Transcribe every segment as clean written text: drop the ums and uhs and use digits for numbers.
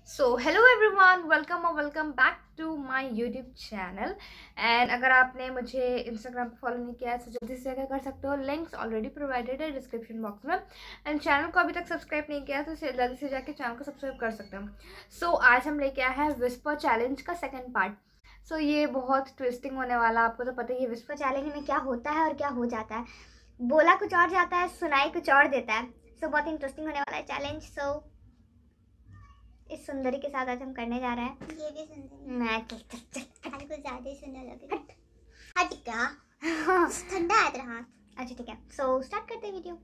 So hello everyone, welcome back to my YouTube channel. And अगर आपने मुझे Instagram पे फॉलो नहीं किया है तो जल्दी से क्या कर सकते हो, लिंक्स ऑलरेडी प्रोवाइडेड है डिस्क्रिप्शन बॉक्स में। एंड चैनल को अभी तक सब्सक्राइब नहीं किया तो जल्दी से जाके चैनल को सब्सक्राइब कर सकते हो। सो आज हम लेके आए हैं विस्पर चैलेंज का सेकेंड पार्ट। सो ये बहुत ट्विस्टिंग होने वाला, आपको तो पता ही है विस्पर चैलेंज में क्या होता है और क्या हो जाता है। बोला कुछ और जाता है, सुनाई कुछ और देता है। सो बहुत इंटरेस्टिंग होने वाला है चैलेंज। सो इस सुंदरी के साथ आज हम करने जा रहे हैं। ये भी सुंदर मैं आज कुछ ज्यादा ही सुंदर लग रही है। हट क्या ठंडा है तेरा हाथ। अच्छा ठीक है, सो स्टार्ट करते हैं वीडियो।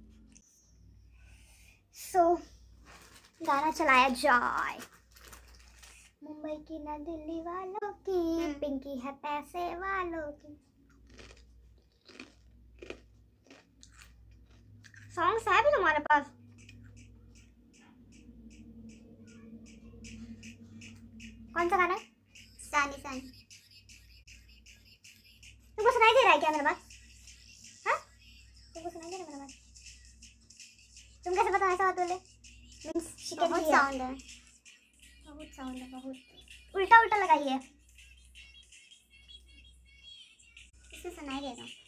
सो गाना चलाया जाए। मुंबई की ना दिल्ली वालों की, पिंकी है पैसे वालों की। सॉन्ग्स है भी तुम्हारे पास? कौन सा गाना है? सानी सानी तुमको सुनाई दे रहा है क्या मेरा बात? हाँ, तुमको सुनाई दे रहा है मेरा बात? तुम कैसे पता ऐसा बात बोले? मींस शी कैन बहुत हियर। साउंड है, बहुत साउंड है, बहुत उल्टा उल्टा लगाइए। इसे सुनाई दे रहा हूँ।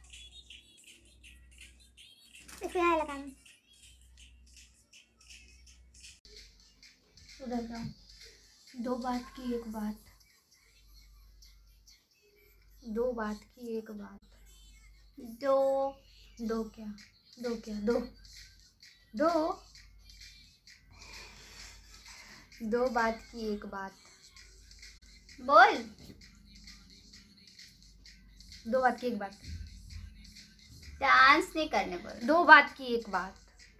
इसको यहाँ लगाना। उधर जाओ। दो बात की एक बात, दो बात की एक बात। दो दो क्या, दो क्या, दो दो दो बात की एक बात। बोल। दो बात की एक बात। डांस नहीं करने बोल। दो बात की एक बात।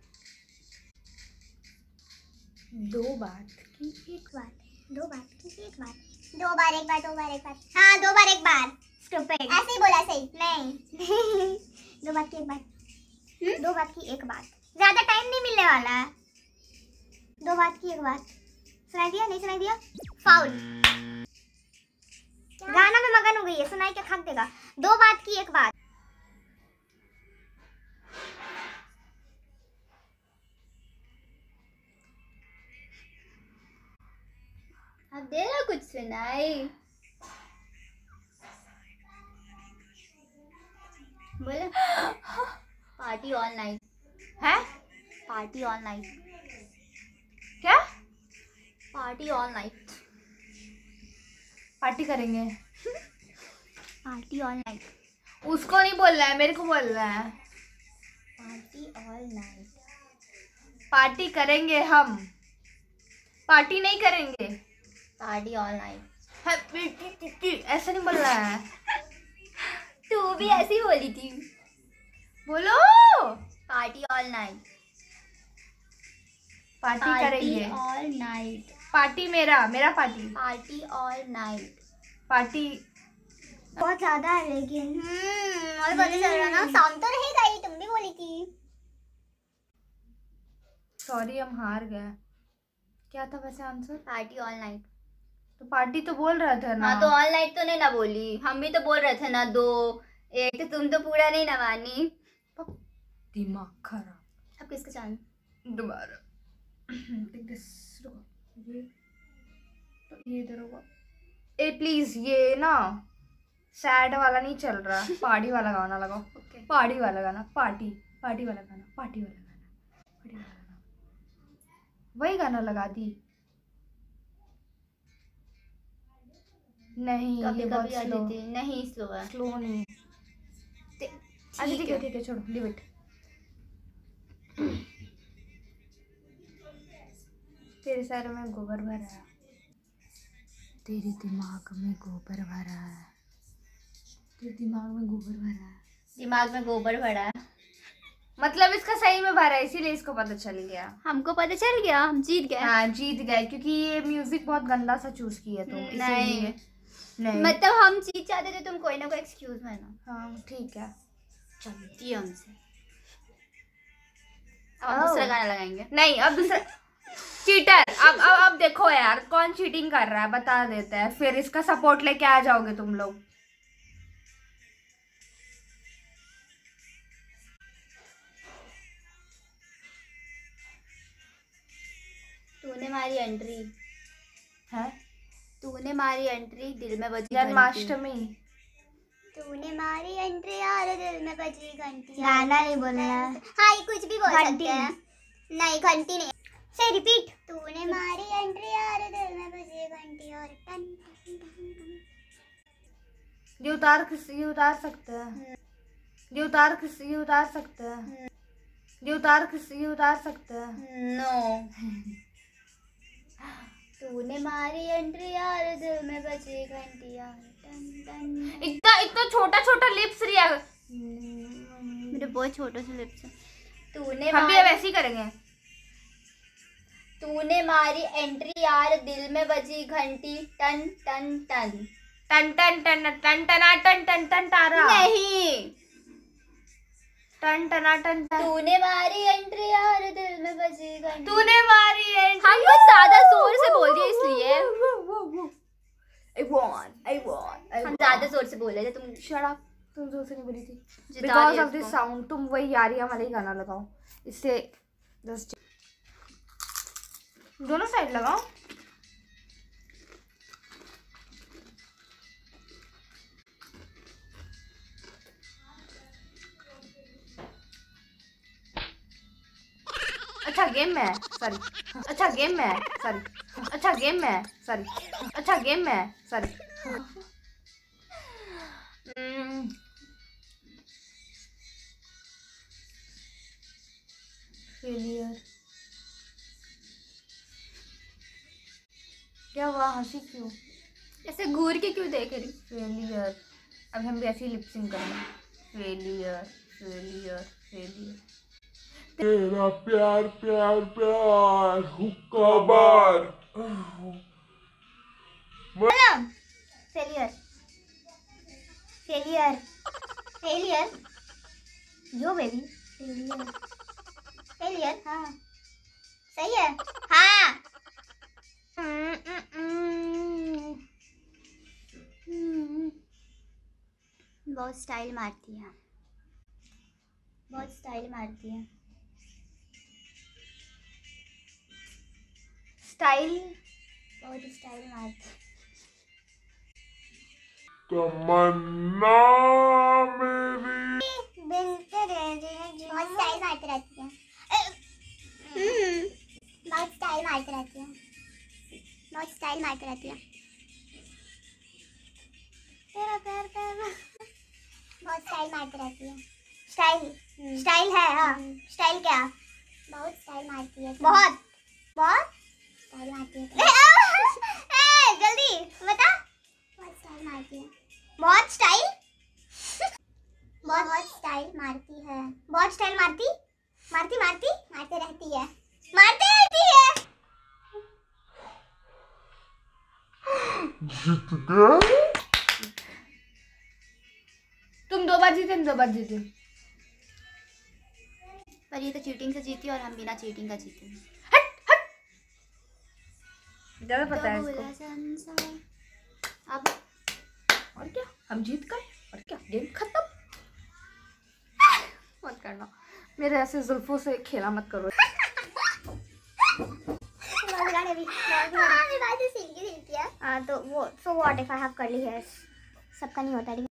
दो बात की एक बात। दो बार की एक बार। दो बार एक बार, दो बार एक बार। हाँ, दो बार एक बार। स्टूपिड। ऐसे ही बोला, सही नहीं। दो बात की एक बार। दो बात की एक बात। ज्यादा टाइम नहीं मिलने वाला है। दो बात की एक बात। सुनाई दिया? नहीं सुनाई दिया? फाउल। गाना में मगन हो गई है, सुनाई क्या खाक देगा। दो बात की एक बात। अब दे ना कुछ सुनाई। बोले पार्टी ऑल नाइट है? पार्टी ऑल नाइट क्या? पार्टी ऑल नाइट पार्टी करेंगे? पार्टी ऑल नाइट उसको नहीं बोल रहा है, मेरे को बोल रहा है। पार्टी ऑल नाइट पार्टी करेंगे हम, पार्टी नहीं करेंगे। पार्टी ऑल नाइट ऐसा नहीं बोल रहा है। तू भी ऐसी बोली थी। बोलो। पार्टी ऑल नाइट पार्टी करेंगे। ऑल नाइट पार्टी मेरा मेरा party. Party all night party बहुत ज्यादा है लेकिन और पता चल रहा ना, साउंड तो रहेगा ही। तुम भी बोली थी। सॉरी, हम हार गए। क्या था वैसे आंसर? Party all night. तो पार्टी तो बोल रहा था ना। हाँ, तो ऑल नाइट तो नहीं ना बोली। हम भी तो बोल रहे थे ना दो एक, तो तुम तो पूरा नहीं ना मानी। दिमाग खराब। अब किसका चांद? दोबारा। Take this, रुको। ये तो ये इधर होगा। ए प्लीज, ये ना सैड वाला नहीं चल रहा, पार्टी वाला गाना लगाओ। ओके। पार्टी वाला गाना, पार्टी पार्टी वाला गाना, पार्टी वाला गाना, पार्टी वाला गाना। वही गाना लगा दी। नहीं, कभी ये बहुत कभी आ स्लो। जाती है। नहीं, स्लो है। स्लो नहीं। अच्छा ठीक है, छोड़ो, लीव इट। तेरे सर में गोबर भरा है, तेरे दिमाग में गोबर भरा है, तेरे दिमाग में गोबर भरा है। दिमाग में गोबर भरा है। मतलब इसका सही में भरा है, इसीलिए इसको पता चल गया। हमको पता चल गया, हम जीत गए। हाँ, जीत गए क्योंकि ये म्यूजिक बहुत गंदा सा चूज किया तुम, इसीलिए। नहीं मतलब हम जीत जाते थे, तुम कोई ना कोई एक्सक्यूज में ना। हाँ ठीक है, चलती है हमसे। अब हम दूसरा गाना लगाएंगे। नहीं अब दूसरा। चीटर। अब देखो यार, कौन चीटिंग कर रहा है बता देते हैं, फिर इसका सपोर्ट लेके आ जाओगे तुम लोग। तूने तूने मारी एंट्री है तूने मारी एंट्री दिल में बजी जन्माष्टमी। तूने मारी एंट्री यार दिल में बजी घंटी। गाना नहीं बोलना है। हाँ ये कुछ भी बोल सकते हैं। नहीं घंटी नहीं। से रिपीट। तूने मारी एंट्री यार दिल में बजी घंटी और टन टन टन टन। ये उतार सकते हैं। ये उतार सकते हैं। ये उतार सकते हैं। नो। तूने मारी एंट्री यार दिल में बजी घंटी यार टन टन। इतना छोटा छोटा लिप्स रिया। मेरे बहुत छोटे से लिप्स हैं। तूने हम भी अब ऐसे ही करेंगे। तूने मारी एंट्री यार दिल में बजी घंटी टन टन टन टन टन टन टन टना टन टन टन तारा। नहीं। टन टना टन टन। तूने मारी एंट्री यार दिल में बजी घंटी। तूने मारी एंट्री। हम कुछ ज्यादा जोर से बोल रहे इसलिए हम ज्यादा जोर से बोल रहे थे। तुम शट अप। तुम जोर से नहीं बोली थी। जिता बिकॉज दिया ऑफ दिस इसको। साउंड। तुम वही यारिया वाला ही गाना लगाओ। इससे जस्ट दोनों साइड लगाओ। अच्छा गेम में है सॉरी। अच्छा गेम में है सॉरी। अच्छा गेम में है सॉरी। अच्छा गेम में है सॉरी। फेलियर। क्या हुआ? हंसी क्यों? ऐसे घूर के क्यों देख रही? फेलियर। अब हम भी ऐसे ही लिपसिंग करेंगे। Failure failure failure. तेरा प्यार प्यार प्यार हुक्का bar. Failure failure failure yo baby failure failure. हाँ सही है। हाँ बहुत स्टाइल मारती है। बहुत स्टाइल मारती है। स्टाइल बहुत स्टाइल मारती है। तमन्ना मेरी बहुत स्टाइल मारती रहती है। बहुत स्टाइल मारती रहती है। बहुत स्टाइल मारती रहती है। तेरा प्यार प्यार बहुत स्टाइल मारती रहती है। स्टाइल स्टाइल है। हाँ स्टाइल क्या? बहुत स्टाइल मारती है। बहुत बहुत स्टाइल मारती है। जल्दी बता। बहुत स्टाइल मारती है। बहुत स्टाइल बहुत स्टाइल मारती है। बहुत स्टाइल मारती मारती मारती मारते रहती है। मारते रहती है। जीत गए। तुम 2 बार जीते, 2 बार जीते। पर ये तो चीटिंग से जीती और हम बिना चीटिंग का जीते। ज्यादा पता है इसको। अब और क्या, हम जीत गए। और क्या, गेम खत्म। मत करना मेरे ऐसे जुल्फों से, खेला मत करो। तो वो so what if I have curly hairs. सबका नहीं होता।